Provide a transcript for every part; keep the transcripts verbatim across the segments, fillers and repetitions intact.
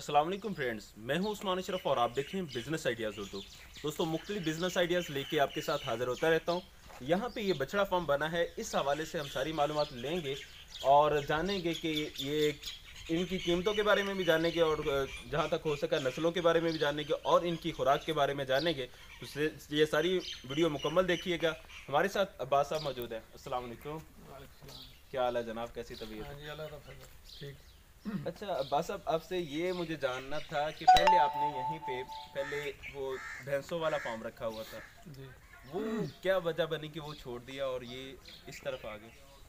अस्सलाम वालेकुम फ्रेंड्स, मैं हूं उस्मान अशरफ और आप देख रहे हैं बिजनेस आइडियाज़ उर्दू। दोस्तों मुख्तलिफ बिजनेस आइडियाज़ लेके आपके साथ हाजिर होता रहता हूं। यहाँ पे ये बछड़ा फार्म बना है, इस हवाले से हम सारी मालूमात लेंगे और जानेंगे कि ये इनकी कीमतों के बारे में भी जानेंगे और जहाँ तक हो सका नस्लों के बारे में भी जानेंगे और इनकी खुराक के बारे में जानेंगे। तो ये सारी वीडियो मुकम्मल देखिएगा। हमारे साथ अब्बास साहब मौजूद हैं। अस्सलाम वालेकुम। क्या हाल है जनाब, कैसी तबीयत? ठीक। अच्छा अब्बास साहब, आपसे ये मुझे जानना था कि पहले आपने यहीं पे पहले वो भैंसों वाला फार्म रखा हुआ था जी, वो क्या वजह बनी कि वो छोड़ दिया और ये इस तरफ आ गए?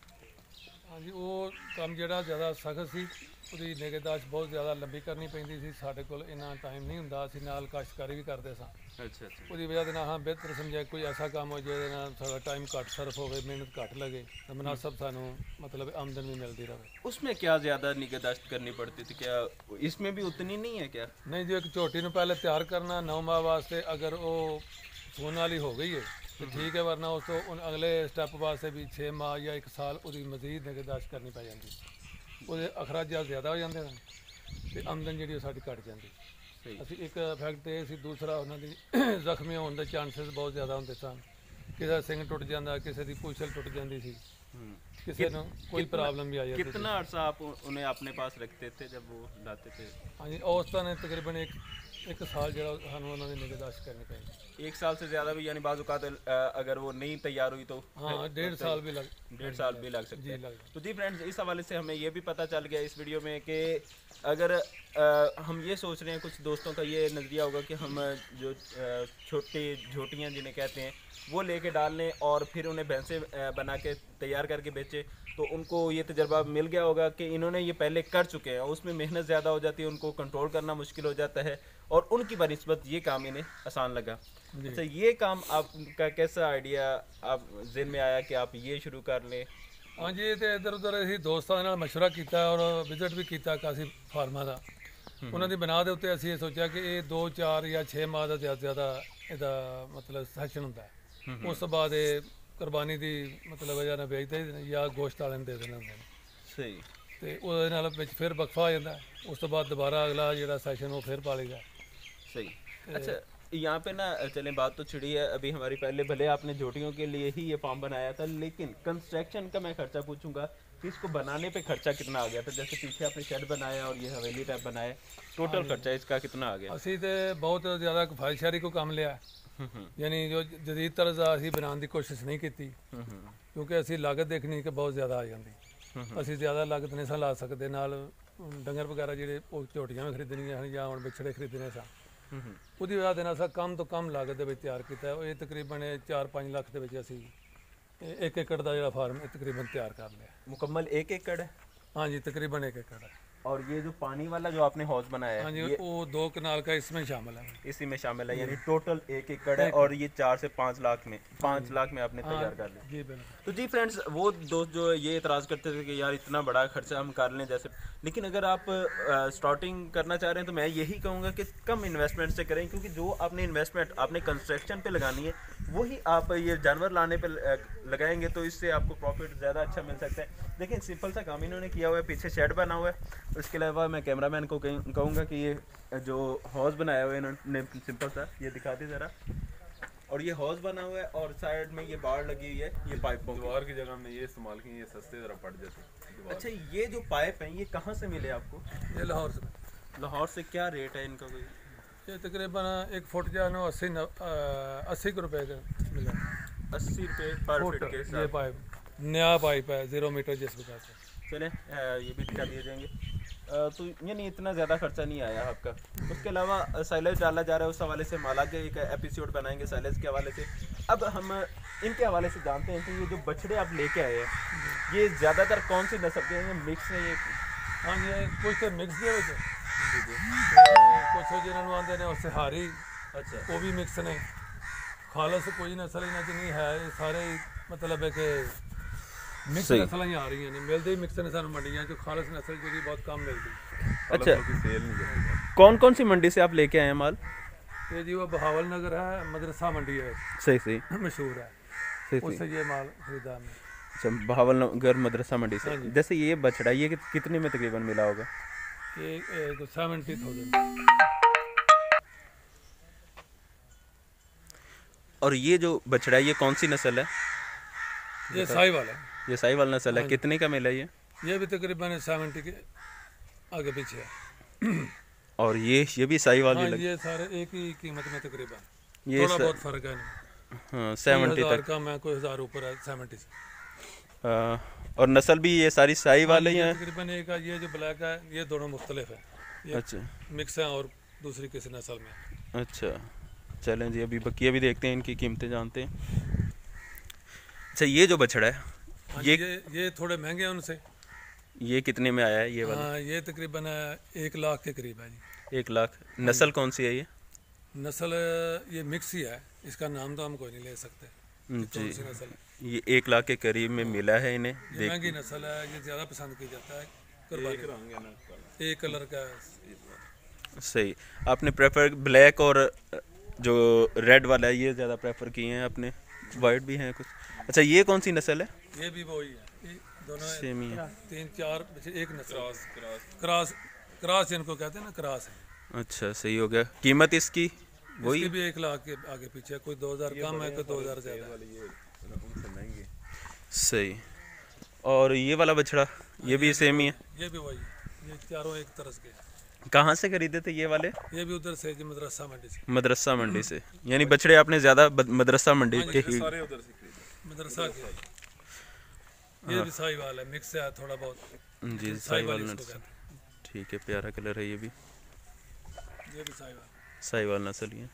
हाँ जी, वो काम ਜਿਹੜਾ ਜ਼ਿਆਦਾ ਸਖਤ ਸੀ, ਉਹਦੀ ਨਿਗਹਦਾਸ਼ਤ ਬਹੁਤ ਜ਼ਿਆਦਾ ਲੰਬੀ ਕਰਨੀ ਪੈਂਦੀ ਸੀ। ਸਾਡੇ ਕੋਲ ਇੰਨਾ ਟਾਈਮ ਨਹੀਂ ਹੁੰਦਾ, ਅਸੀਂ ਨਾਲ ਕਾਸ਼ਤਕਾਰੀ ਵੀ ਕਰਦੇ ਸਾਂ। अच्छा अच्छा ਉਹਦੀ ਵਜ੍ਹਾ ਦੇ ਨਾਲ ਹਾਂ ਬਿਹਤਰ ਸਮਝਿਆ ਕੋਈ ਐਸਾ ਕੰਮ ਹੋ ਜਿਹਦੇ ਨਾਲ ਸਾਡਾ ਟਾਈਮ ਘੱਟ ਸਰਫ ਹੋਵੇ, ਮਿਹਨਤ ਘੱਟ ਲੱਗੇ ਤਾਂ ਮੁਨਾਸਬ ਸਾਨੂੰ मतलब आमदन भी मिलती रहे। उसमें क्या ज़्यादा निगहदाश्त करनी पड़ती थी? क्या इसमें भी उतनी नहीं है क्या? नहीं जो एक झोटी ਨੂੰ ਪਹਿਲੇ ਤਿਆਰ ਕਰਨਾ नौ माह वास्ते, अगर ਉਹ ਸੂਣ ਵਾਲੀ ਹੋ ਗਈ है तो ठीक है, वरना उस तो उन अगले स्टैप वास्ते भी छे माह या एक साल उसकी मजीद निगहदाश्त करनी पै जाती। ਉਹਦੇ ਅਖਰਾਜਾਤ ਜ਼ਿਆਦਾ ਹੋ ਜਾਂਦੇ ਹਨ ਤੇ ਆਮਦਨ ਜਿਹੜੀ ਉਹ ਸਾਡੀ ਘਟ ਜਾਂਦੀ। ਅਸੀਂ ਇੱਕ ਫੈਕਟ ਇਹ ਸੀ, ਦੂਸਰਾ ਉਹਨਾਂ ਦੀ ਜ਼ਖਮੀ ਹੋਣ ਦੇ ਚਾਂਸਸ ਬਹੁਤ ਜ਼ਿਆਦਾ ਹੁੰਦੇ ਸਨ। ਕਿਸੇ ਦਾ ਸਿੰਘ ਟੁੱਟ ਜਾਂਦਾ, ਕਿਸੇ ਦੀ ਪੂਛਲ ਟੁੱਟ ਜਾਂਦੀ ਸੀ, किसी ने कोई प्रॉब्लम भी आई है। कितना अर्सा आप उन्हें अपने पास रखते थे जब वो लाते थे? हाँ जी, औसतन तकरीबन एक एक साल जो सानू उन्होंने निगहदाश्त करनी पड़ी। एक साल से ज़्यादा भी, यानी बाज़ औक़ात अगर वो नहीं तैयार हुई तो हाँ डेढ़ साल भी लग डेढ़ साल भी लग सकते हैं। तो जी फ्रेंड्स, इस हवाले से हमें ये भी पता चल गया इस वीडियो में कि अगर आ, हम ये सोच रहे हैं, कुछ दोस्तों का ये नज़रिया होगा कि हम जो छोटी झोटियाँ जिन्हें कहते हैं वो लेके डाल लें और फिर उन्हें भैंसे बना के तैयार करके बेचें, तो उनको ये तजर्बा मिल गया होगा कि इन्होंने ये पहले कर चुके हैं और उसमें मेहनत ज़्यादा हो जाती है, उनको कंट्रोल करना मुश्किल हो जाता है और उनकी बनिस्बत ये काम इन्हें आसान लगा। अच्छा, ये काम आपका कैसा आइडिया आप ज़हन में आया कि आप ये शुरू कर लें? हाँ जी, तो इधर उधर असीं दोस्तां नाल मशवरा किया और विजिट भी किया काफ़ी फार्मां दा। उन्हां दी बना दे उत्ते असीं ये सोचा कि ये दो चार या छे माह का ज़्यादा ज़्यादा इहदा मतलब सैशन हुंदा है। उस तो बाद ये कुर्बानी की मतलब वजह नाल बेचदे या गोश्त वाले दे देने होंदे ने। सही। तो ਉਹਦੇ ਨਾਲ ਵਿੱਚ फिर वक्फा हो जाता है। उस तो बाद दोबारा अगला जो सैशन वो फिर पालेगा। सही। अच्छा, यहाँ पे ना चलें, बात तो छिड़ी है अभी हमारी। पहले भले आपने झोटियों के लिए ही ये फार्म बनाया था, लेकिन कंस्ट्रक्शन का मैं खर्चा पूछूंगा कि इसको बनाने पे खर्चा कितना आ गया था? जैसे पीछे आपने शेड बनाया और ये हवेली टाइप बनाया, टोटल खर्चा इसका कितना आ गया? असी तो बहुत ज़्यादा किफायतशारी को काम लिया, यानी जो जदीद तर्ज असी बनाने की कोशिश नहीं की, क्योंकि असी लागत देखनी कि बहुत ज़्यादा आ जाती। असी ज़्यादा लागत नहीं सा ला सकते, नाल डंगर वगैरह ਜਿਹੜੇ ਝੋਟੀਆਂ ਵੀ ਖਰੀਦਣੀਆਂ ਹਨ ਜਾਂ ਹੁਣ ਵਿਛੜੇ ਖਰੀਦਣੇ ਸਨ, ਉਹਦੀ ਵਜ੍ਹਾ ਦੇ ਨਾਲ ਅਸਾਂ ਕਮ ਤੋਂ ਕਮ ਲਾਗਤ ਦੇ ਵਿੱਚ ਤਿਆਰ ਕੀਤਾ। ਇਹ ਤਕਰੀਬਨ ਚਾਰ ਪੰਜ ਲੱਖ ਦੇ ਵਿੱਚ ਅਸੀਂ एक एकड़ का जो फार्म है तकरीबन तैयार कर लिया। मुकम्मल एक एकड़ है? हाँ जी, तकरीबन एक एकड़ है। और ये जो पानी वाला जो आपने हाउस बनाया है, हाँ जी, वो दो कनाल का इसमें शामिल है। इसी में शामिल है, यानी टोटल एक एकड़ है और ये चार से पाँच लाख में पाँच लाख में आपने तैयार कर लिया। जी बिल्कुल। तो जी फ्रेंड्स, वो दोस्त जो ये इतराज़ करते थे कि यार इतना बड़ा खर्चा हम कर लें जैसे, लेकिन अगर आप स्टार्टिंग करना चाह रहे हैं तो मैं यही कहूँगा कि कम इन्वेस्टमेंट से करें, क्योंकि जो आपने इन्वेस्टमेंट आपने कंस्ट्रक्शन पे लगानी है वही आप ये जानवर लाने पे लगाएंगे तो इससे आपको प्रॉफिट ज़्यादा अच्छा मिल सकता है। देखिए सिंपल सा काम इन्होंने किया हुआ है, पीछे शेड बना हुआ है। उसके अलावा मैं कैमरामैन को कहूँगा कि ये जो हाउस बनाया हुआ है इन्होंने सिंपल सा, ये दिखाते ज़रा। और ये हाउस बना हुआ है और साइड में ये बाड़ लगी हुई है, ये पाइपों दीवार की जगह में ये इस्तेमाल की, ये सस्ते ज़रा पड़ जाते। अच्छा, ये जो पाइप हैं ये कहाँ से मिले आपको? ये लाहौर से। लाहौर से। क्या रेट है इनका? कोई ये तकरीबन एक फुट जो है ना अस्सी अस्सी रुपये का मिला। अस्सी रुपये पर फुट के हिसाब। ये पाइप नया पाइप है, जीरो मीटर जिस प्रकार से। चलें ये भी दिखा दिए जाएंगे। तो यानी इतना ज़्यादा खर्चा नहीं आया आपका। उसके अलावा साइलेज डाला जा रहा है, उस हवाले से माला के एक एपिसोड बनाएंगे साइलेज के हवाले से। अब हम इनके हवाले से जानते हैं कि ये जो बछड़े आप लेके आए हैं ये ज़्यादातर कौन सी नस्ल के हैं? मिक्स है ये? हाँ जी, कुछ तो मिक्स के बच्चे, कुछ जिन्होंने आते हैं उससे हारी। अच्छा, वो भी मिक्स ने। खालस कोई नस्ल इन्हों च नहीं है, ये सारे मतलब है कि मिक्स नस्ल ही आ रही हैं। मिलते ही मिक्स ने सानू मंडियां जो खालस नस्ल जी बहुत कम मिलती। अच्छा, सेल नहीं। कौन कौन सी मंडी से आप लेके आए हैं माल? ये जी वो बहावल नगर है, मदरसा मंडी है। सही सही मशहूर है, सही उससे ये माल खरीदा हमने। अच्छा, बहावल नगर मदरसा मंडी से। जैसे ये बछड़ा ये कितने में तकरीबन मिला होगा? ये सेवेंटी थाउजेंड। और ये जो बछड़ा है ये कौन सी नस्ल है? ये साहिवाल है। ये साहिवाल नस्ल है। कितने का मिला ये? ये भी तकरीबन सेवेंटी के आगे पीछे है। और ये ये भी साहिवाल हाँ, ही लग... ये सारे एक ही कीमत में तकरीबन, ये थोड़ा स... बहुत फर्क है इनमें। हाँ सेवेंटी तक कम है, कोई हज़ार ऊपर है सेवेंटी से। आ, और नस्ल भी ये सारी साहिवाल ही हैं? तकरीबन एक है, ये जो ब्लैक है ये दोनों मुख्तलिफ है। ये अच्छा मिक्स है और दूसरी किसी नस्ल में। अच्छा चलें जी, अभी बकिया भी देखते हैं, इनकी कीमतें जानते हैं। अच्छा ये जो बछड़ा है हाँ, ये ये ये थोड़े महंगे हैं उनसे। ये कितने में आया है ये वाला? हाँ, ये तकरीबन एक लाख के करीब है जी। एक लाख। नस्ल कौन सी है ये? नस्ल ये मिक्स ही है, इसका नाम तो हम कोई नहीं ले सकते कि कौन सी नस्ल है। ये एक लाख के करीब में मिला है इन्हें। ये महंगी नस्ल है, ये ज़्यादा पसंद की जाता है कुर्बानी। एक कलर का है। सही। आपने प्रेफर ब्लैक और जो रेड वाला है ये ज़्यादा प्रेफर किए हैं आपने? वाइट भी हैं कुछ। अच्छा ये कौन सी नस्ल है? ये भी वही है, ये दोनों सेम ही है। तीन चार बच्चे एक नस्ल। क्रॉस क्रॉस क्रॉस जिनको कहते हैं ना, क्रॉस है। अच्छा सही हो गया। कीमत इसकी वही? इसकी भी एक लाख के आगे पीछे, कोई दो हज़ार कम है, कोई दो हज़ार ज़्यादा है। सही। और ये वाला बछड़ा ये भी सेम ही है? ये भी वही है, ये चारों एक तरह के। कहाँ से खरीदे थे ये वाले? ये भी उधर से जी, मदरसा मंडी से। मदरसा मंडी से। यानी बछड़े आपने ज़्यादा मदरसा मंडी के ही? सारे उधर से खरीदे। मदरसा के। ये भी साहिवाल है, मिक्स है थोड़ा बहुत जी। साहिवाल नस्ल, ठीक है, प्यारा कलर है ये भी। ये भी साहिवाल साहिवाल नस्ल ही है।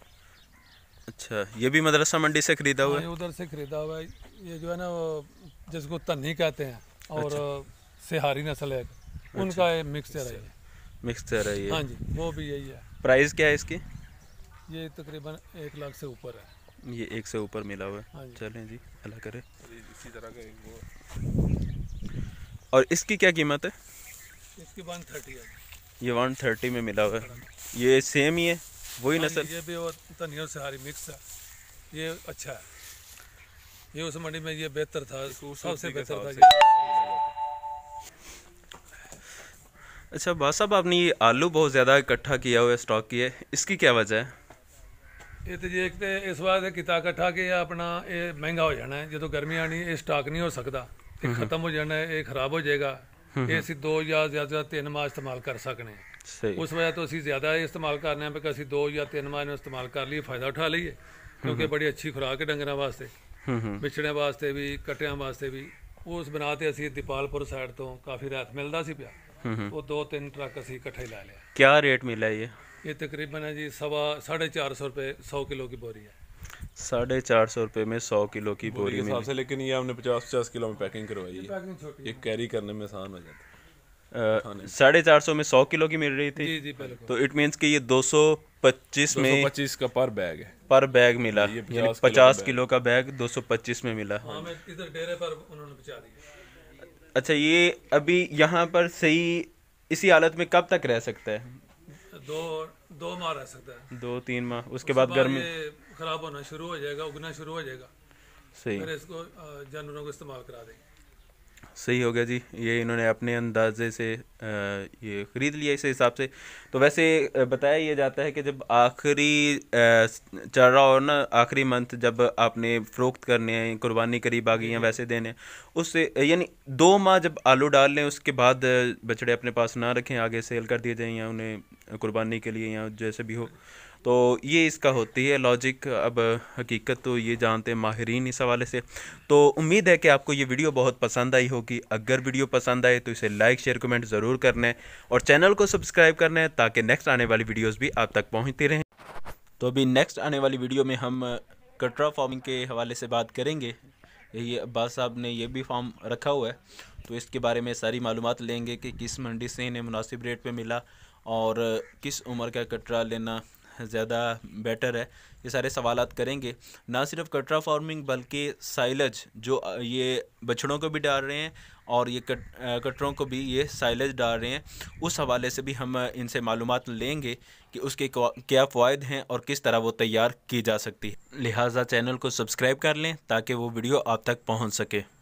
अच्छा ये भी मदरसा मंडी से खरीदा हुआ है? उधर से खरीदा हुआ है। ये जो है ना वो जिसको तन्नी कहते हैं, और सिहारी नस्ल है उनका ये मिक्सचर है। ये मिक्सचर है ये? हाँ जी, वो भी यही है। प्राइस क्या है इसकी? ये तकरीबन एक लाख से ऊपर है। ये एक से ऊपर मिला हुआ हाँ है। जी। चलें जी, अल्लाह करे। इसी तरह का एक वो। और इसकी क्या कीमत है? इसकी वन थर्टी है। ये वन थर्टी में मिला हुआ है। ये सेम ही है, वही हाँ नस्ल? ये भी वो तन्नी और सिहारी मिक्स है। ये अच्छा है, ये उस मंडी में ये बेहतर था, सबसे बेहतर था ये। अच्छा बादशाह साहब, आपने ये आलू बहुत ज़्यादा इकट्ठा किया हुआ है, स्टॉक किया है, इसकी क्या वजह है? ये तो जी एक तो इस बात किता इकट्ठा कि अपना ये महंगा हो जाना है, जो तो गर्मी आनी ये स्टॉक नहीं हो सकता, ये खत्म हो जाना है, ये खराब हो जाएगा। ये असी दो या ज़्यादा तीन माह इस्तेमाल कर सकने। सही। उस वजह तो असी ज़्यादा इस्तेमाल करने हैं, असी दो या तीन माह में इस्तेमाल कर लिए, फ़ायदा उठा लीए, क्योंकि बड़ी अच्छी खुराक है डंगरों वास्ते, बिछड़े वास्ते भी, कट्टियां वास्ते भी। उस बना ते असी दीपालपुर साइड तो काफ़ी राहत मिलता सी पिया, वो दो तीन ट्रक असी इकट्ठे ला लिया। क्या रेट मिला है ये? ये तकरीबन है जी सवा साढ़े चार सौ रुपये सौ किलो की बोरी है। साढ़े चार सौ रुपये में सौ किलो की बोरी के में? हिसाब से, लेकिन ये हमने पचास पचास किलो में पैकिंग करवाई है, पैकिंग छोटी ये कैरी करने में आसान हो जाता है। साढ़े चार सौ में सौ किलो की मिल रही थी? जी जी बिल्कुल। तो इट मीन्स कि ये दो सौ पच्चीस में पच्चीस का पर बैग है, पर बैग मिला, ये यानी पचास किलो पचास का किलो का बैग दो सौ पच्चीस में मिला। हाँ, मैं इधर डेरे पर उन्होंने पहुंचा दिया। अच्छा ये अभी यहाँ पर सही इसी हालत में कब तक रह सकता है? दो दो माह रह सकता है, दो तीन माह, उसके बाद गर्मी ये खराब होना शुरू हो जाएगा, उगना शुरू हो जाएगा, सही फिर इसको अ, जानवरों को इस्तेमाल करा देंगे। सही हो गया जी। ये इन्होंने अपने अंदाजे से अ, ये ख़रीद लिया इस हिसाब से। तो वैसे अ, बताया ये जाता है कि जब आखिरी चल रहा हो ना, आखिरी मंथ जब आपने फ़रोख्त करने हैं, कुर्बानी करीब आ गई हैं वैसे देने हैं, उससे यानी दो माह जब आलू डाल लें उसके बाद बछड़े अपने पास ना रखें, आगे सेल कर दिए जाएँ या उन्हें कुर्बानी के लिए या जैसे भी हो, तो ये इसका होती है लॉजिक। अब हकीकत तो ये जानते हैं माहिरीन इस हवाले से। तो उम्मीद है कि आपको ये वीडियो बहुत पसंद आई होगी। अगर वीडियो पसंद आए तो इसे लाइक शेयर कमेंट ज़रूर करना है और चैनल को सब्सक्राइब करना है ताकि नेक्स्ट आने वाली वीडियोस भी आप तक पहुंचती रहें। तो अभी नेक्स्ट आने वाली वीडियो में हम कटरा फार्मिंग के हवाले से बात करेंगे। ये अब्बास साहब ने ये भी फार्म रखा हुआ है, तो इसके बारे में सारी मालूमात लेंगे कि किस मंडी से इन्हें मुनासिब रेट पे मिला और किस उम्र का कटरा लेना ज़्यादा बेटर है, ये सारे सवालात करेंगे। ना सिर्फ कटरा फार्मिंग बल्कि साइलेज जो ये बछड़ों को भी डाल रहे हैं और ये कट कटरों को भी ये साइलेज डाल रहे हैं, उस हवाले से भी हम इनसे मालूमात लेंगे कि उसके क्या फ़वाइद हैं और किस तरह वो तैयार की जा सकती है। लिहाजा चैनल को सब्सक्राइब कर लें ताकि वो वीडियो आप तक पहुंच सके।